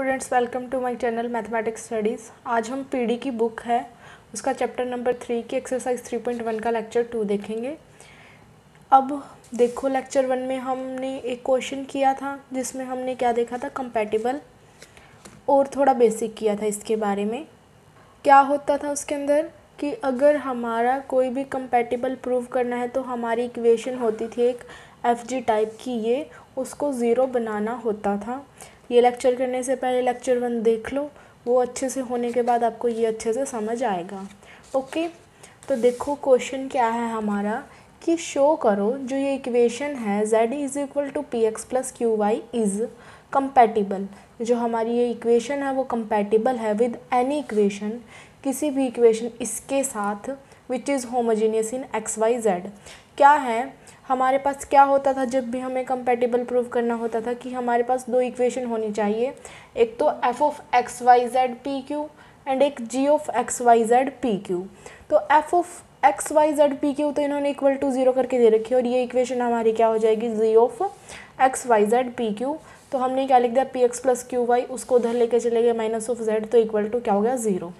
Students, welcome to my channel mathematics studies. आज हम PD की बुक है उसका चैप्टर नंबर 3 की एक्सरसाइज 3.1 का लेक्चर 2 देखेंगे। अब देखो, लेक्चर 1 में हमने एक क्वेश्चन किया था जिसमें हमने क्या देखा था, कंपैटिबल, और थोड़ा बेसिक किया था इसके बारे में। क्या होता था उसके अंदर कि अगर हमारा कोई भी कंपैटिबल प्रूव करना है तो हमारी इक्वेशन होती थी एक FG टाइप की, ये उसको ज़ीरो बनाना होता था। ये लेक्चर करने से पहले लेक्चर 1 देख लो, वो अच्छे से होने के बाद आपको ये अच्छे से समझ आएगा। ओके, तो देखो क्वेश्चन क्या है हमारा कि शो करो जो ये इक्वेशन है z is equal to P x plus Q Y is compatible. जो हमारी ये इक्वेशन है वो कंपैटिबल है विद एनी इक्वेशन, किसी भी इक्वेशन इसके साथ which is homogeneous in x Y Z. क्या है हमारे पास, क्या होता था जब भी हमें कंपैटिबल प्रूव करना होता था कि हमारे पास दो इक्वेशन होनी चाहिए, एक तो F of x Y Z P Q and एक G of x Y Z P Q. तो F of x Y Z P Q तो इन्होंने इक्वल टू ज़ीरो करके दे रखी है और ये इक्वेशन हमारी क्या हो जाएगी, G of x Y Z P Q. तो हमने क्या लिख दिया, P x plus Q Y, उसको उधर लेके चले गए माइनस ऑफ जेड, तो इक्वल टू क्या हो गया, ज़ीरो।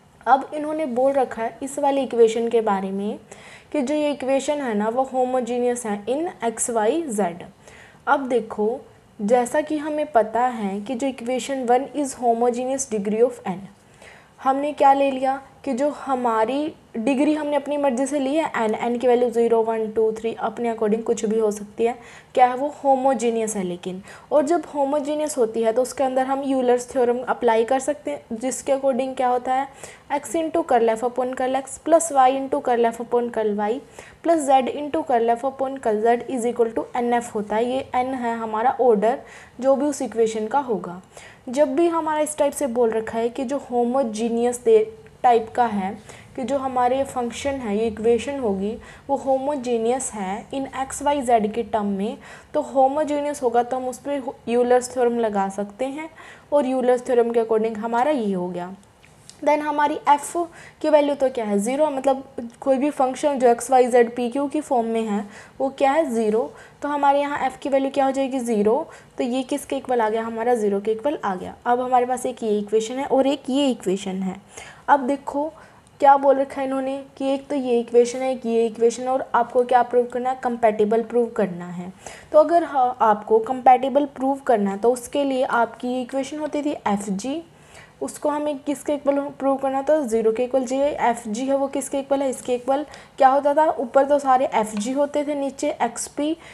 अब इन्होंने बोल रखा है इस वाली इक्वेशन के बारे में कि जो ये इक्वेशन है ना वो होमोजीनियस है इन एक्स वाई जेड। अब देखो, जैसा कि हमें पता है कि जो equation 1 is homogeneous degree of n, हमने क्या ले लिया कि जो हमारी डिग्री हमने अपनी मर्ज़ी से ली है n की वैल्यू 0 1 2 3 अपने अकॉर्डिंग कुछ भी हो सकती है, क्या है वो होमोजीनियस है। लेकिन और जब होमोजीनियस होती है तो उसके अंदर हम यूलर्स थ्योरम अप्लाई कर सकते हैं, जिसके अकॉर्डिंग क्या होता है, x into curl f upon curl x plus y into curl f upon curl y plus z into curl f upon curl z is equal to n f होता है। ये n है हमारा ऑर्डर जो भी उस इक्वेशन का होगा। जब भी हमारा इस टाइप से बोल रखा है कि जो होमोजीनियस टाइप का है, कि जो हमारे फंक्शन है ये इक्वेशन होगी वो होमोजीनियस है इन एक्स वाई जेड के टर्म में, तो होमोजीनियस होगा तो हम उस पर यूलर्स थ्योरम लगा सकते हैं और यूलर्स थ्योरम के अकॉर्डिंग हमारा ये हो गया। देन हमारी f की वैल्यू तो क्या है, ज़ीरो, मतलब कोई भी फंक्शन जो x Y Z P q की फॉर्म में है वो क्या है, ज़ीरो। तो हमारे यहाँ f की वैल्यू क्या हो जाएगी, ज़ीरो। तो ये किसके इक्वल आ गया, हमारा ज़ीरो के इक्वल आ गया। अब हमारे पास एक ये इक्वेशन है और एक ये इक्वेशन है। अब देखो क्या बोल रखा है इन्होंने कि एक तो ये इक्वेशन है, एक ये इक्वेशन है, और आपको क्या प्रूव करना है, कंपैटिबल प्रूव करना है। तो अगर आपको कंपैटिबल प्रूव करना है तो उसके लिए आपकी इक्वेशन होती थी एफ जी, उसको हमें किसके इक्वल प्रूव करना था, ज़ीरो के इक्वल। जी एफ जी है वो किसके इक्वल है, इसके इक्वल। क्या होता था, ऊपर तो सारे एफ जी होते थे, नीचे एक्स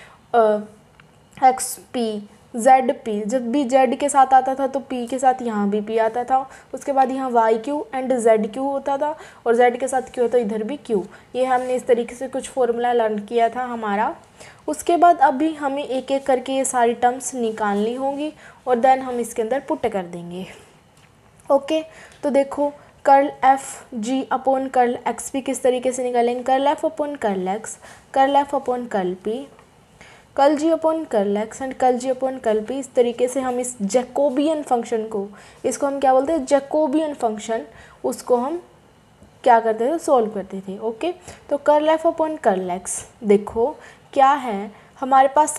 पी जेड पी। जब भी जेड के साथ आता था तो पी के साथ यहाँ भी पी आता था। उसके बाद यहाँ y q and z q होता था और जेड के साथ क्यू होता इधर भी क्यू। ये हमने इस तरीके से कुछ फॉर्मूला लर्न किया था हमारा। उसके बाद अभी हमें एक एक करके ये सारी टर्म्स निकालनी होंगी और देन हम इसके अंदर पुट कर देंगे। ओके, तो देखो curl f g upon curl x भी किस तरीके से निकालेंगे, curl f upon curl x, curl f upon curl p, curl g upon curl x and curl g upon curl p. इस तरीके से हम इस जैकोबियन फंक्शन को, इसको हम क्या बोलते हैं, जैकोबियन फंक्शन, उसको हम क्या करते थे, सोल्व करते थे। ओके, तो curl f upon curl x, देखो क्या है हमारे पास,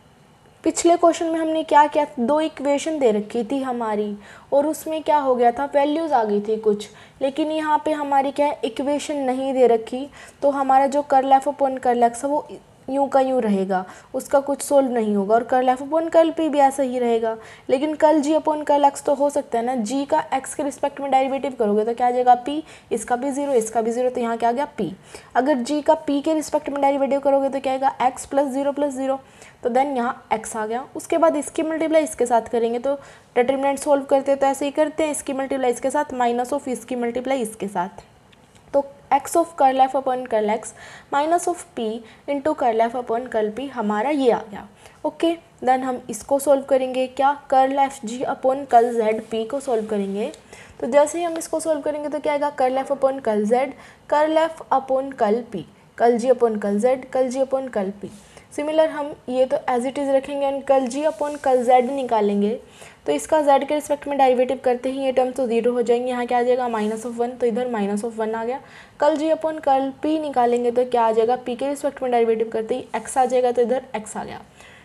पिछले क्वेश्चन में हमने क्या किया, दो इक्वेशन दे रखी थी हमारी और उसमें क्या हो गया था, वैल्यूज़ आ गई थी कुछ, लेकिन यहाँ पे हमारी क्या है, इक्वेशन नहीं दे रखी। तो हमारा जो curl f upon curl x है वो यूँ का यूँ रहेगा, उसका कुछ सोल्व नहीं होगा, और curl f upon curl p भी ऐसा ही रहेगा। लेकिन curl g upon curl x तो हो सकता है ना, जी का एक्स के रिस्पेक्ट में डेरिवेटिव करोगे तो क्या आ जाएगा, पी, इसका भी ज़ीरो इसका भी ज़ीरो, तो यहाँ क्या आ गया पी। अगर जी का पी के रिस्पेक्ट में डेरिवेटिव करोगे तो क्या आएगा, एक्स प्लस ज़ीरो, तो देन यहाँ x आ गया। उसके बाद इसकी मल्टीप्लाई इसके साथ करेंगे, तो डिटरमिनेंट सोल्व करते हैं तो ऐसे ही करते हैं, इसकी मल्टीप्लाई इसके साथ माइनस ऑफ इसकी मल्टीप्लाई इसके साथ, तो x of curl f upon curl x minus of p into curl f upon curl p, हमारा ये आ गया। ओके, देन हम इसको सोल्व करेंगे, क्या, curl f g upon curl z p को सोल्व करेंगे। तो जैसे ही हम इसको सोल्व करेंगे तो क्या आएगा, curl f upon curl z, curl f upon curl p, curl g upon curl z, curl g upon curl p. Similar हम ये तो एज इट इज़ रखेंगे and curl g upon curl z निकालेंगे, तो इसका जेड के respect में derivative करते ही ये टर्म तो ज़ीरो हो जाएंगे। यहाँ क्या आ जाएगा, माइनस ऑफ वन, तो इधर माइनस ऑफ वन आ गया। Curl g upon curl p निकालेंगे तो क्या आ जाएगा, पी के रिस्पेक्ट में डेरिवेटिव करते ही एक्स आ जाएगा, तो इधर एक्स आ गया।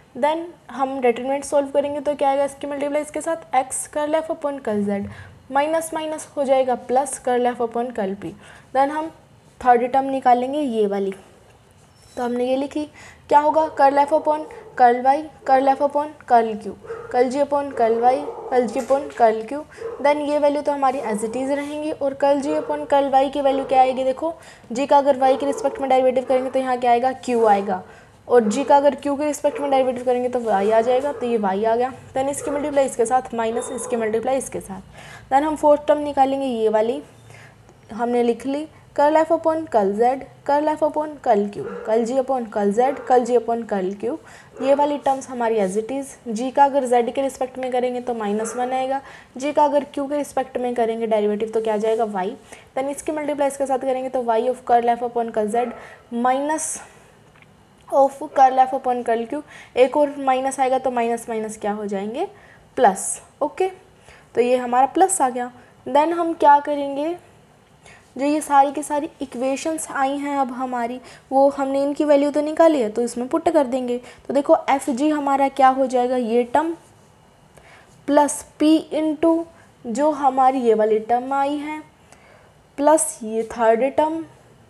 देन हम डिटरमिनेंट सॉल्व करेंगे तो क्या आएगा, इसकी मल्टीप्लाई इसके साथ x curl f upon curl z, minus minus हो जाएगा plus curl f upon curl p। Then हम थर्ड टर्म निकालेंगे ये वाली, तो हमने ये लिखी, क्या होगा, curl f upon curl y, curl f upon curl q, curl g upon curl y, curl g upon curl q। Then ये वैल्यू तो हमारी एज इट इज़ रहेंगी, और curl g upon curl y की वैल्यू क्या आएगी, देखो g का अगर y के रिस्पेक्ट में डेरिवेटिव करेंगे तो यहाँ क्या आएगा, q आएगा, और g का अगर q के रिस्पेक्ट में डेरिवेटिव करेंगे तो y आ जाएगा, तो ये y आ गया। देन इसकी मल्टीप्लाई इसके साथ माइनस इसकी मल्टीप्लाई इसके साथ। देन हम फोर्थ टर्म निकालेंगे ये वाली, हमने लिख ली curl f upon curl z, curl f upon curl q, curl g upon curl z, curl g upon curl q। ये वाली टर्म्स हमारी एज इट इज़, g का अगर z के रिस्पेक्ट में करेंगे तो -1 आएगा, g का अगर q के रिस्पेक्ट में करेंगे डेरिवेटिव तो क्या आ जाएगा, y। देन इसकी मल्टीप्लाई इसके साथ करेंगे तो y of curl f upon curl z minus of curl f upon curl q, एक और माइनस आएगा तो माइनस माइनस क्या हो जाएंगे, प्लस। ओके, तो ये हमारा प्लस आ गया। देन हम क्या करेंगे, जो ये सारी की सारी इक्वेशंस आई हैं अब हमारी, वो हमने इनकी वैल्यू तो निकाली है तो इसमें पुट कर देंगे। तो देखो एफ जी हमारा क्या हो जाएगा, ये टर्म प्लस पी इंटू जो हमारी ये वाली टर्म आई है, प्लस ये थर्ड टर्म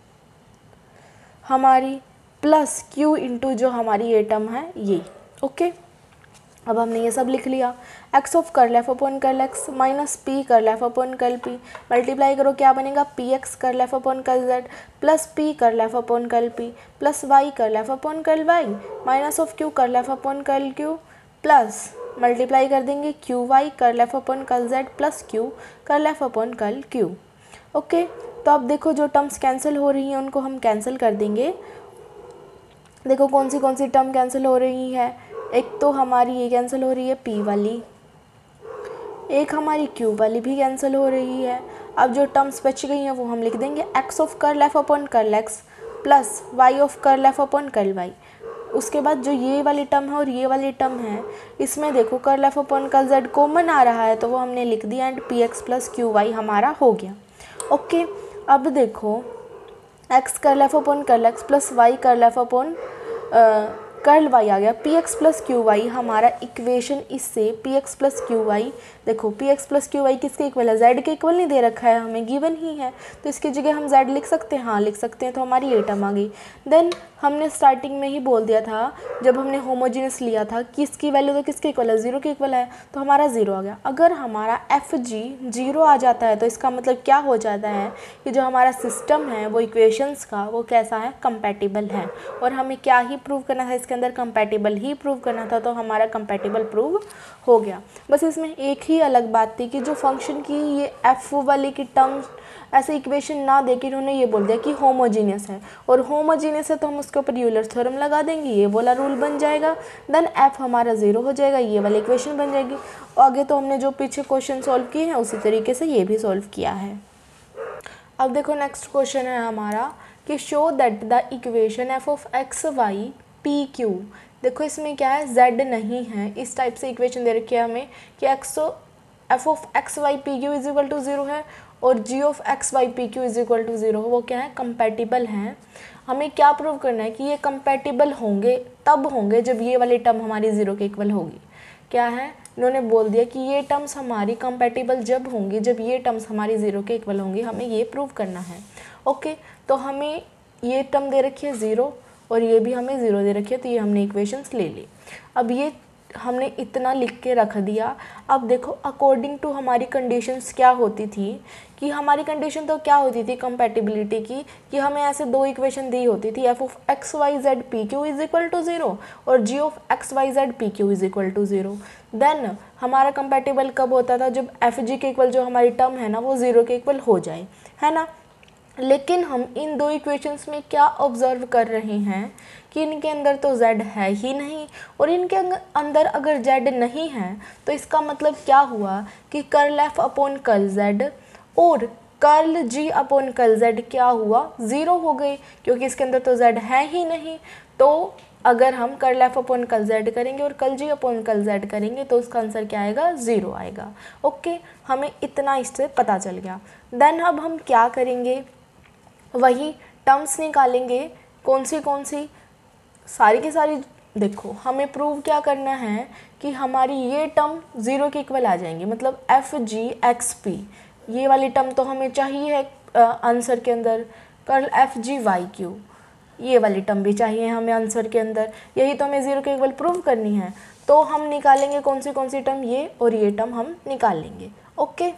हमारी, प्लस क्यू इंटू जो हमारी ये टर्म है ये। ओके, अब हमने ये सब लिख लिया, x of curl f upon curl x minus p curl f upon curl p, multiply करो क्या बनेगा, p x curl f upon curl z plus p curl f upon curl p plus y curl f upon curl y minus of q curl f upon curl q plus multiply कर देंगे q y curl f upon curl z plus q curl f upon curl q। Okay, तो अब देखो जो terms cancel हो रही हैं उनको हम कैंसिल कर देंगे। देखो कौन सी टर्म कैंसिल हो रही है, एक तो हमारी ये कैंसिल हो रही है p वाली, एक हमारी q वाली भी कैंसिल हो रही है। अब जो टर्म्स बच गई हैं वो हम लिख देंगे x of curl f upon curl x plus y of curl f upon curl y। उसके बाद जो ये वाली टर्म है और ये वाली टर्म है, इसमें देखो curl f upon curl z common आ रहा है तो वो हमने लिख दिया, and p x plus Q y हमारा हो गया। ओके, अब देखो x curl f upon curl x plus y curl f upon curl y आ गया, p x plus Q y हमारा इक्वेशन, इससे p x plus Q y, देखो p x plus Q y किसके इक्वल है, z के equal नहीं दे रखा है हमें, गिवन ही है, तो इसकी जगह हम z लिख सकते हैं, हाँ लिख सकते हैं, तो हमारी ये टर्म आ गई। देन हमने स्टार्टिंग में ही बोल दिया था जब हमने होमोजीनियस लिया था कि इसकी वैल्यू तो किसके इक्वल है, 0 के इक्वल है, तो हमारा 0 आ गया। अगर हमारा एफ जी 0 आ जाता है तो इसका मतलब क्या हो जाता है कि जो हमारा सिस्टम है वो इक्वेशंस का वो कैसा है, कंपैटिबल है, और हमें क्या ही प्रूव करना था, इसके अंदर कंपैटिबल ही प्रूव करना था, तो हमारा कंपैटिबल प्रूव हो गया। बस इसमें एक ही अलग बात थी कि जो फंक्शन की ये एफ वाली की टर्म ऐसे इक्वेशन ना देके उन्होंने ये बोल दिया कि होमोजीनियस है, और होमोजीनियस है तो हम उसके ऊपर यूलर थ्योरम लगा देंगे, ये वाला रूल बन जाएगा, देन एफ हमारा 0 हो जाएगा, ये वाली इक्वेशन बन जाएगी। आगे तो हमने जो पीछे क्वेश्चन सॉल्व किए हैं उसी तरीके से ये भी सॉल्व किया है। अब देखो नेक्स्ट क्वेश्चन है हमारा कि show that the equation f of x y p q. देखो इसमें क्या है, z नहीं है, इस टाइप से इक्वेशन दे रखी है हमें कि f of x y p q is equal to 0 है और g of x y p q is equal to 0, वो क्या है, कंपैटिबल हैं। हमें क्या प्रूव करना है कि ये कंपैटिबल होंगे, तब होंगे जब ये वाली टर्म हमारी 0 के इक्वल होगी। क्या है, इन्होंने बोल दिया कि ये टर्म्स हमारी कंपैटिबल जब होंगी जब ये टर्म्स हमारी 0 के इक्वल होंगी, हमें ये प्रूव करना है। ओके, तो हमें ये टर्म दे रखी है 0 और ये भी हमें 0 दे रखी है, तो ये हमने इक्वेशंस ले ली। अब ये हमने इतना लिख के रख दिया। अब देखो अकॉर्डिंग टू हमारी कंडीशंस क्या होती थी, कि हमारी कंडीशन तो क्या होती थी कंपैटिबिलिटी की, कि हमें ऐसे दो इक्वेशन दी होती थी, f of x Y Z P q is equal to 0 और g of x Y Z P q is equal to 0। Then हमारा कंपैटिबल कब होता था, जब एफ जी के इक्वल जो हमारी टर्म है ना वो 0 के इक्वल हो जाए, है ना। लेकिन हम इन दो इक्वेशंस में क्या ऑब्जर्व कर रहे हैं कि इनके अंदर तो z है ही नहीं, और इनके अंदर अगर z नहीं है तो इसका मतलब क्या हुआ कि curl f upon curl z और curl g upon curl z क्या हुआ, 0 हो गए, क्योंकि इसके अंदर तो z है ही नहीं। तो अगर हम curl f upon curl z करेंगे और curl g upon curl z करेंगे तो उसका आंसर क्या आएगा, 0 आएगा। ओके, हमें इतना इससे पता चल गया। देन अब हम क्या करेंगे, वही टर्म्स निकालेंगे, कौन सी सारी की सारी देखो हमें प्रूव क्या करना है कि हमारी ये टर्म ज़ीरो के इक्वल आ जाएंगी, मतलब एफ जी एक्स पी, ये वाली टर्म तो हमें चाहिए है आंसर के अंदर। Curl f g y q, ये वाली टर्म भी चाहिए हमें आंसर के अंदर, यही तो हमें ज़ीरो के इक्वल प्रूव करनी है। तो हम निकालेंगे कौन सी टर्म, ये और ये टर्म हम निकाल लेंगे। ओके,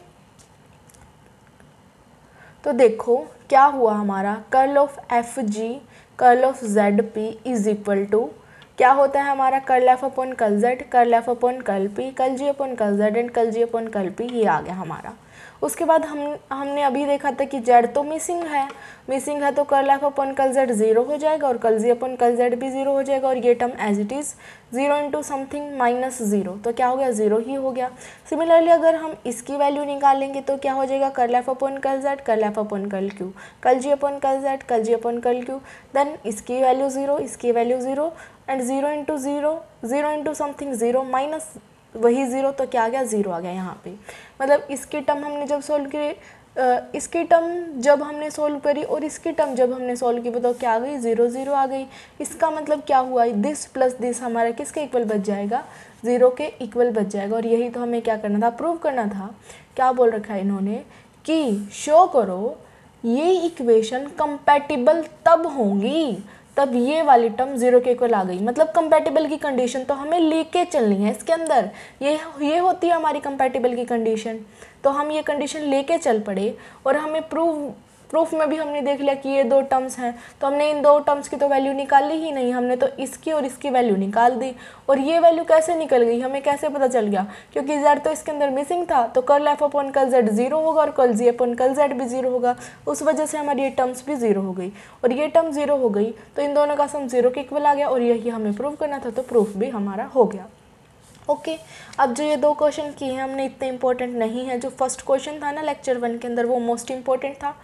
तो देखो क्या हुआ हमारा, curl of f g curl of z p is equal to क्या होता है हमारा, curl f upon curl z, curl f upon curl p, curl g upon curl z and curl g upon curl p, ये आ गया हमारा। उसके बाद हमने अभी देखा था कि जेड तो मिसिंग है तो curl f upon curl z zero हो जाएगा और curl g upon curl z भी ज़ीरो हो जाएगा और ये term as it is zero into something minus zero, तो क्या हो गया, ज़ीरो ही हो गया। सिमिलरली अगर हम इसकी वैल्यू निकालेंगे तो क्या हो जाएगा, curl f upon curl z, curl f upon curl q, curl g upon curl z, curl g upon curl q, then इसकी वैल्यू ज़ीरो, इसकी value zero and zero into zero, zero into something zero minus वही zero, तो क्या आ गया, zero आ गया यहाँ पे। मतलब इसकी टर्म हमने जब सोल्व की, इसकी टर्म जब हमने सोल्व करी और इसकी टर्म जब हमने सोल्व की, बताओ क्या आ गई, ज़ीरो ज़ीरो आ गई। इसका मतलब क्या हुआ, दिस प्लस दिस हमारा किसके इक्वल बच जाएगा, ज़ीरो के इक्वल बच जाएगा। और यही तो हमें क्या करना था, प्रूव करना था। क्या बोल रखा है इन्होंने कि शो करो ये इक्वेशन कंपैटिबल तब होंगी तब ये वाली टर्म ज़ीरो के इक्वल आ गई। मतलब कंपैटिबल की कंडीशन तो हमें लेके चलनी है इसके अंदर, ये होती है हमारी कंपैटिबल की कंडीशन। तो हम ये कंडीशन लेके चल पड़े और हमें प्रूफ में भी हमने देख लिया कि ये दो टर्म्स हैं, तो हमने इन दो टर्म्स की तो वैल्यू निकाली ही नहीं, हमने तो इसकी और इसकी वैल्यू निकाल दी। और ये वैल्यू कैसे निकल गई, हमें कैसे पता चल गया, क्योंकि जेड तो इसके अंदर मिसिंग था, तो curl f upon curl z zero होगा और curl g upon curl z भी ज़ीरो होगा, उस वजह से हमारी ये टर्म्स भी ज़ीरो हो गई। और ये टर्म ज़ीरो हो गई तो इन दोनों का सम ज़ीरो के इक्वल आ गया और यही हमें प्रूव करना था, तो प्रूफ भी हमारा हो गया। ओके, अब जो ये दो क्वेश्चन किए हैं हमने इतने इंपॉर्टेंट नहीं है। जो फर्स्ट क्वेश्चन था ना लेक्चर 1 के अंदर वो मोस्ट इंपॉर्टेंट था,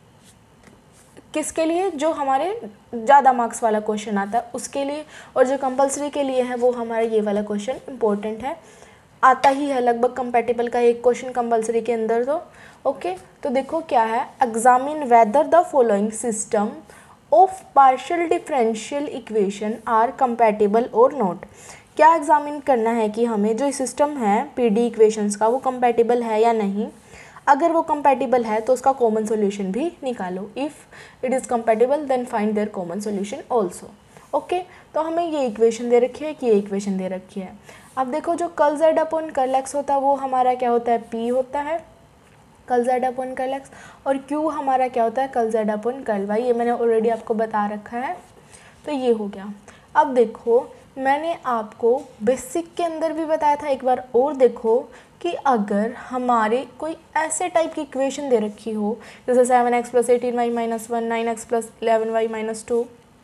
किसके लिए, जो हमारे ज़्यादा मार्क्स वाला क्वेश्चन आता है उसके लिए, और जो कंपलसरी के लिए है वो हमारा ये वाला क्वेश्चन इंपॉर्टेंट है, आता ही है लगभग कंपैटिबल का एक क्वेश्चन कंपलसरी के अंदर। तो ओके, तो देखो क्या है, examine whether the following system of partial differential equation are compatible or not. क्या एग्जामिन करना है कि हमें जो सिस्टम है पीडी इक्वेशंस का वो कंपैटिबल है या नहीं। अगर वो कंपैटिबल है तो उसका कॉमन सॉल्यूशन भी निकालो। If it is compatible then find their common solution also. Okay, तो हमें ये इक्वेशन दे रखी है कि ये इक्वेशन दे रखी है। अब देखो जो curl z upon curl x होता है वो हमारा क्या होता है, पी होता है curl z upon curl x, और क्यू हमारा क्या होता है, curl z upon curl y. ये मैंने ऑलरेडी आपको बता रखा है, तो ये हो गया। अब देखो मैंने आपको बेसिक के अंदर भी बताया था, एक बार और देखो कि अगर हमारे कोई ऐसे टाइप की इक्वेशन दे रखी हो जैसे 7x + 18y - 1 9x + 11y - 2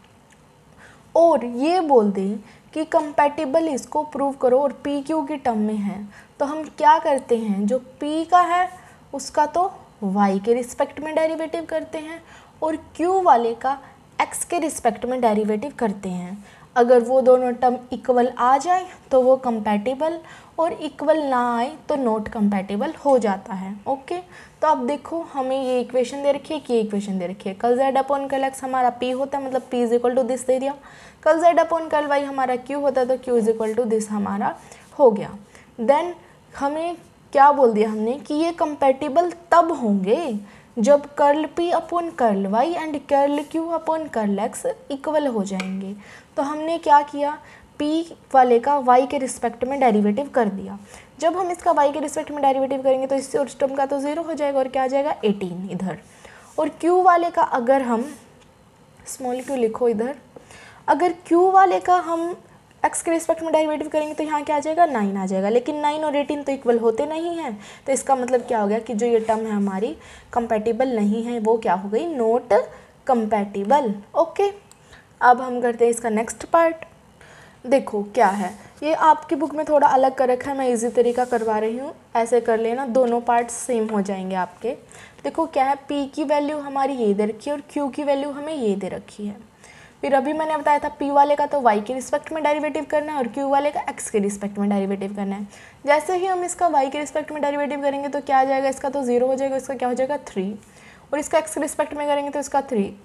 और ये बोल दें कि कंपैटिबल इसको प्रूव करो और पी क्यू की टर्म में है, तो हम क्या करते हैं, जो पी का है उसका तो y के रिस्पेक्ट में डेरिवेटिव करते हैं और q वाले का x के रिस्पेक्ट में डेरिवेटिव करते हैं। अगर वो दोनों टर्म इक्वल आ जाए तो वो कंपैटिबल, और इक्वल ना आए तो नॉट कंपैटिबल हो जाता है। ओके, तो अब देखो हमें ये इक्वेशन दे रखी है कि ये इक्वेशन दे रखी है, curl z upon curl x हमारा p होता है, मतलब p इज दिस दे दिया। Curl z upon curl y हमारा q होता है, तो q इज दिस हमारा हो गया। देन हमें क्या बोल दिया हमने कि ये कंपैटिबल तब होंगे जब curl p upon curl y and curl q upon curl x equal हो जाएंगे। तो हमने क्या किया, p वाले का y के रिस्पेक्ट में डेरिवेटिव कर दिया। जब हम इसका y के रिस्पेक्ट में डेरिवेटिव करेंगे तो इससे उस टर्म का तो ज़ीरो हो जाएगा और क्या आ जाएगा 18 इधर। और q वाले का अगर हम स्मॉल q लिखो इधर, अगर q वाले का हम x के रिस्पेक्ट में डेरिवेटिव करेंगे तो यहाँ क्या आ जाएगा 9 आ जाएगा, लेकिन 9 और 18 तो इक्वल होते नहीं हैं, तो इसका मतलब क्या हो गया कि जो ये टर्म है हमारी कंपैटिबल नहीं है, वो क्या हो गई, नॉट कंपैटिबल। ओके, अब हम करते हैं इसका नेक्स्ट पार्ट। देखो क्या है, ये आपकी बुक में थोड़ा अलग कर रखा है, मैं इजी तरीका करवा रही हूँ, ऐसे कर लेना, दोनों पार्ट्स सेम हो जाएंगे आपके। देखो क्या है, p की वैल्यू हमारी ये दे रखी है और q की वैल्यू हमें ये दे रखी है। फिर अभी मैंने बताया था p वाले का तो y के रिस्पेक्ट में डेरिवेटिव करना है और q वाले का x के रिस्पेक्ट में डेरिवेटिव करना है। जैसे ही हम इसका y के रिस्पेक्ट में डेरिवेटिव करेंगे तो क्या आ जाएगा, इसका तो 0 हो जाएगा, इसका क्या हो जाएगा 3, और इसका x के रिस्पेक्ट में करेंगे तो इसका 3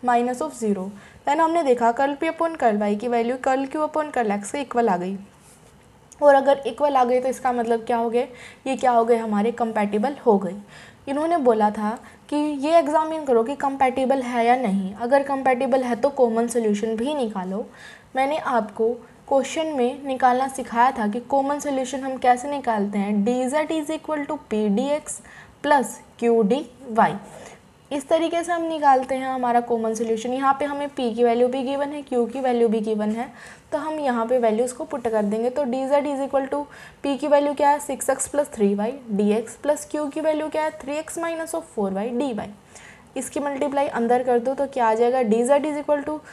माइनस ऑफ 0। देन हमने देखा curl p upon curl y की value curl q upon curl x के इक्वल आ गई, और अगर इक्वल आ गई तो इसका मतलब क्या हो गए, ये क्या हो गए, हमारे कंपैटिबल हो गई। इन्होंने बोला था कि ये एग्जामिन करो कि कंपैटिबल है या नहीं, अगर कंपैटिबल है तो कॉमन सोल्यूशन भी निकालो। मैंने आपको क्वेश्चन में निकालना सिखाया था कि कॉमन सोल्यूशन हम कैसे निकालते हैं, d z is equal to p d x plus q d y. इस तरीके से हम निकालते हैं हमारा कॉमन सोल्यूशन। यहाँ पे हमें p की वैल्यू भी गिवन है, q की वैल्यू भी गिवन है, तो हम यहाँ पे वैल्यूज़ को पुट कर देंगे। तो d z is equal to p की वैल्यू क्या है 6x plus 3y dx plus q की वैल्यू क्या है 3x minus of 4y dy। इसकी मल्टीप्लाई अंदर कर दो तो क्या आ जाएगा, d z is equal to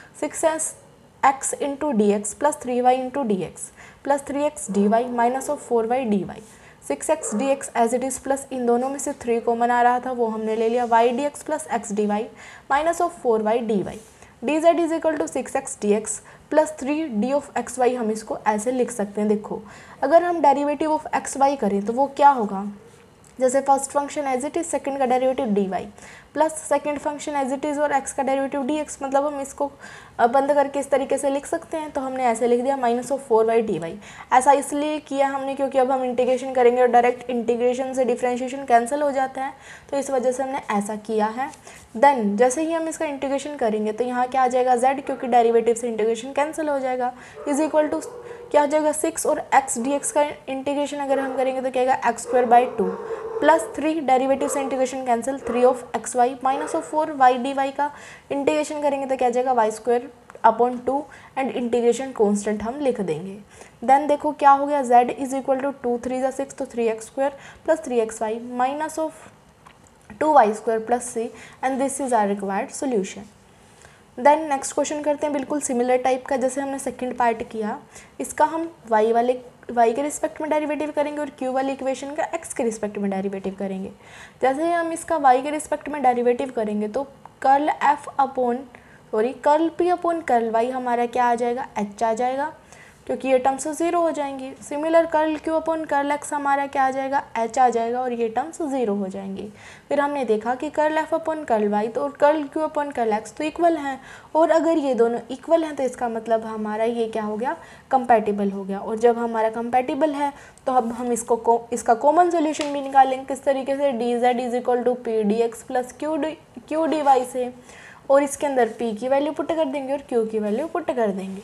6x into d x plus 3y into d x plus 3x dy minus of 4y dy। 6x dx as it is plus इन दोनों में से 3 कॉमन आ रहा था, वो हमने ले लिया y dx plus x dy minus of 4y dy। D z is equal to 6x dx plus 3 d of x y, हम इसको ऐसे लिख सकते हैं। देखो अगर हम डेरिवेटिव ऑफ एक्स वाई करें तो वो क्या होगा, जैसे first function as it is, second का derivative d y plus second function as it is और एक्स का डेरिवेटिव डी एक्स, मतलब हम इसको बंद करके इस तरीके से लिख सकते हैं। तो हमने ऐसे लिख दिया माइनस ऑफ 4y dy। ऐसा इसलिए किया हमने क्योंकि अब हम इंटीग्रेशन करेंगे और डायरेक्ट इंटीग्रेशन से डिफरेंशिएशन कैंसिल हो जाता है, तो इस वजह से हमने ऐसा किया है। देन जैसे ही हम इसका इंटीग्रेशन करेंगे तो यहाँ क्या आ जाएगा z, क्योंकि डेरिवेटिव से इंटीग्रेशन कैंसिल हो जाएगा, इज इक्वल टू क्या हो जाएगा 6 और x dx का इंटीग्रेशन अगर हम करेंगे तो क्या आएगा x square by 2 plus 3 derivative से integration cancel 3 of x y minus of 4 y d y का इंटीग्रेशन करेंगे तो क्या जाएगा y square upon 2 and integration constant हम लिख देंगे। देन देखो क्या हो गया, z इज इक्वल टू 2 3 ज़ा 6 तो 3x square plus 3xy minus of 2y square plus c and this is our required solution. Then next question करते हैं बिल्कुल सिमिलर टाइप का, जैसे हमने सेकंड पार्ट किया, इसका हम y के रिस्पेक्ट में डेरिवेटिव करेंगे और q वाली इक्वेशन का x के रिस्पेक्ट में डेरिवेटिव करेंगे। जैसे ही हम इसका y के रिस्पेक्ट में डेरिवेटिव करेंगे तो curl p upon curl y हमारा क्या आ जाएगा, h आ जाएगा, क्योंकि ये टर्म्स 0 हो जाएंगी। Similar curl q upon curl x हमारा क्या आ जाएगा, h आ जाएगा और ये टर्म्स 0 हो जाएंगी। फिर हमने देखा कि curl f upon curl y तो और curl q upon curl x तो इक्वल हैं, और अगर ये दोनों इक्वल हैं तो इसका मतलब हमारा ये क्या हो गया, कंपैटिबल हो गया। और जब हमारा कंपैटिबल है तो अब हम इसका कॉमन सोल्यूशन भी निकालेंगे। किस तरीके से, d z is equal to p d x plus q d y से, और इसके अंदर p की वैल्यू पुट कर देंगे और q की वैल्यू पुट कर देंगे।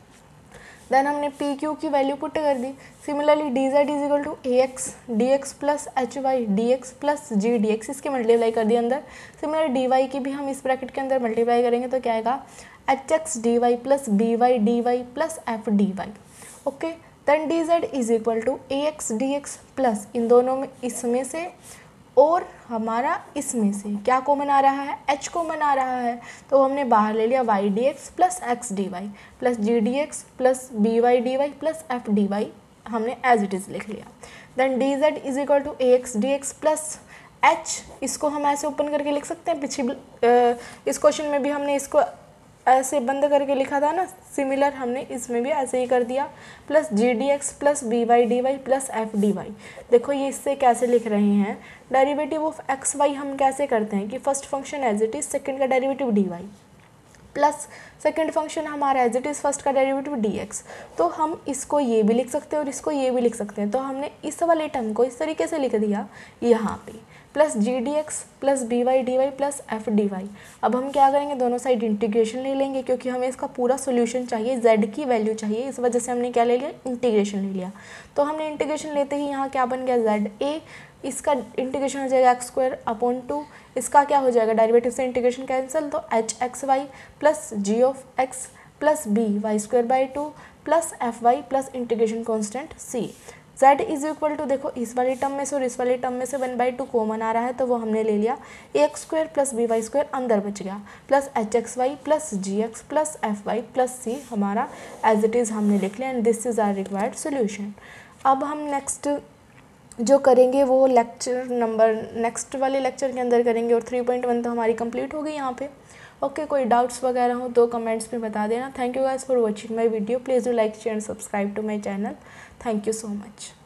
देन हमने पी क्यू की वैल्यू पुट कर दी। Similarly d z is equal to a x d x plus h y d x plus g d x, इसकी मल्टीप्लाई कर दी अंदर। सिमिलर डी वाई की भी हम इस ब्रैकेट के अंदर मल्टीप्लाई करेंगे तो क्या आएगा, h x d y plus b y d y plus f d y. Okay, then d z is equal to a x d x plus इन दोनों में इसमें से और हमारा इसमें से क्या कॉमन आ रहा है, h कॉमन आ रहा है, तो हमने बाहर ले लिया y d x plus x d y plus g d x plus b y d y plus f d y हमने एज इट इज़ लिख लिया। Then d z is equal to a x d x plus h, इसको हम ऐसे open करके लिख सकते हैं। इस क्वेश्चन में भी हमने इसको ऐसे बंद करके लिखा था ना, सिमिलर हमने इसमें भी ऐसे ही कर दिया, plus g d x plus b y d y plus f d y. देखो ये इससे कैसे लिख रहे हैं, डेरिवेटिव ऑफ एक्स वाई हम कैसे करते हैं कि first function as it is second का derivative d y plus second function हमारा एज इट इज़ फर्स्ट का डेरिवेटिव डी एक्स। तो हम इसको ये भी लिख सकते हैं और इसको ये भी लिख सकते हैं, तो हमने इस वाले टर्म को इस तरीके से लिख दिया यहाँ पे, plus g d x plus b y d y plus f d y. अब हम क्या करेंगे, दोनों साइड इंटीग्रेशन ले लेंगे, क्योंकि हमें इसका पूरा सोल्यूशन चाहिए, z की वैल्यू चाहिए, इस वजह से हमने क्या ले लिया, इंटीग्रेशन ले लिया। तो हमने इंटीग्रेशन लेते ही यहाँ क्या बन गया, z a, इसका इंटीग्रेशन हो जाएगा एक्स स्क्वायर अपॉन 2, इसका क्या हो जाएगा, डेरिवेटिव से इंटीग्रेशन कैंसिल, तो h x y plus g of x plus b y square by 2 plus f y plus integration constant c. z is equal to, देखो इस वाले टर्म में से और इस वाले टर्म में से 1/2 कॉमन आ रहा है, तो वो हमने ले लिया, a x square plus b y square अंदर बच गया, plus h x y plus g x plus f y plus c हमारा एज इट इज़ हमने लिख लिया, and this is our required solution. अब हम नेक्स्ट जो करेंगे वो नेक्स्ट वाले लेक्चर के अंदर करेंगे, और 3.1 तो हमारी कंप्लीट हो गई यहाँ पे। ओके, कोई डाउट्स वगैरह हो तो कमेंट्स में बता देना। Thank you guys for watching my video, please do like share and subscribe to my channel. Thank you so much.